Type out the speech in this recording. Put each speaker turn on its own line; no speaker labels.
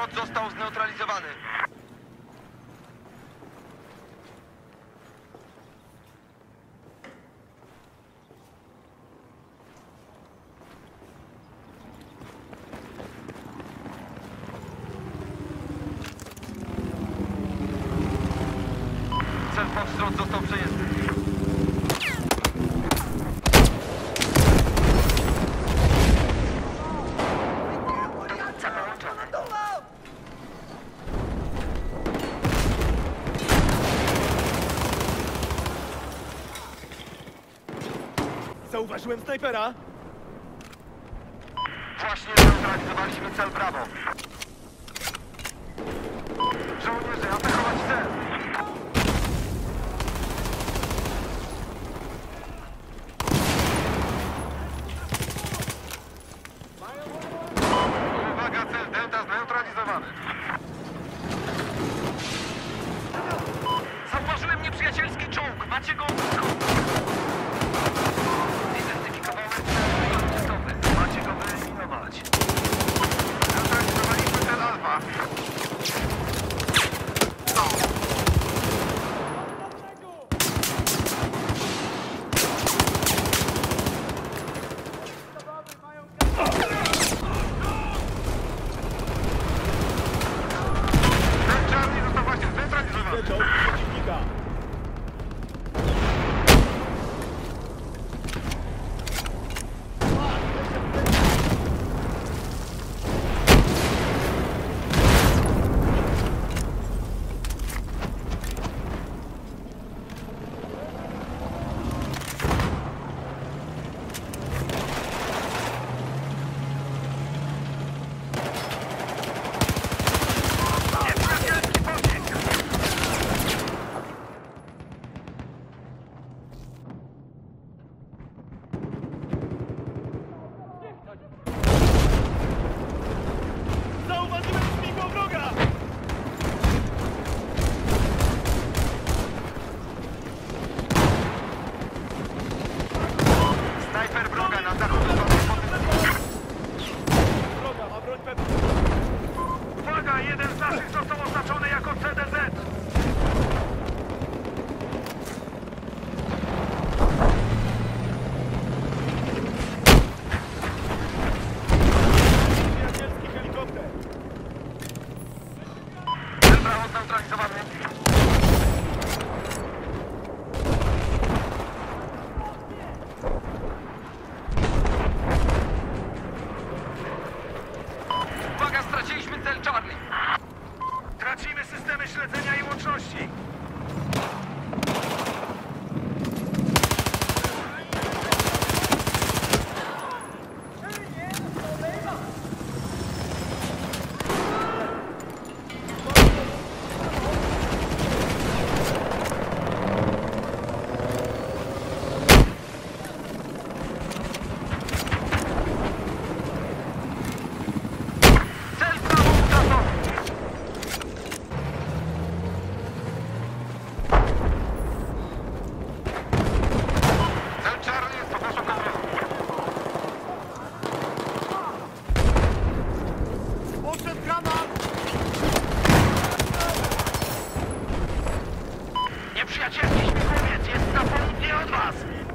Wróg został zneutralizowany. Cel Foxtrot został przejęty.
Zauważyłem snajpera!
Właśnie zneutralizowaliśmy cel Bravo. Żołnierze, atakować cel! Uwaga, cel Delta zneutralizowany. Zauważyłem nieprzyjacielski czołg. Macie go? Zidentyfikowałem cel lotniskowy. Macie go wyeliminować. Zneutralizowaliśmy cel Alfa. Cel Charlie został właśnie zneutralizowany.
Czołg przeciwnika!
Nieprzyjacielski pocisk!
Zauważyłem śmigło wroga!
Snajper wroga na dachu budowy pozycji.
Wroga ma broń pewną!
Uwaga, jeden z naszych został oznaczony jako CDZ.
Przyjacielski helikopter!
Cel Bravo zneutralizowany. Uwaga, straciliśmy cel Charlie. Tracimy systemy śledzenia i łączności. Cel Bravo utracony. Cel Charlie jest pod naszą kontrolą.
Poszedł granat!
Nieprzyjacielski śmigłowiec jest na południe od was.